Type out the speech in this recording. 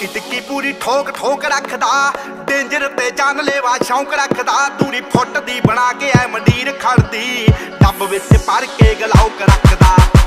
ਟਿੱਕੀ ਟਿੱਕੀ पूरी ठोक ठोक रखदा, डेंजर ते जानलेवा शौक रखदा। दूरी फुट दी बना के ऐ मंडीर खड़दी, डब विच भर के गलाउक रखदा।